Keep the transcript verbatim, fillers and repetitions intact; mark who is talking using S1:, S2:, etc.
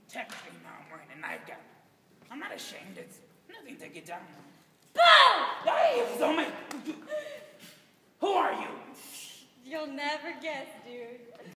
S1: Technically, now I'm wearing a nightgown. I'm not ashamed. It's nothing to get down on.
S2: Boom!
S1: Hey, so my... Who are you?
S2: You'll never guess, dude.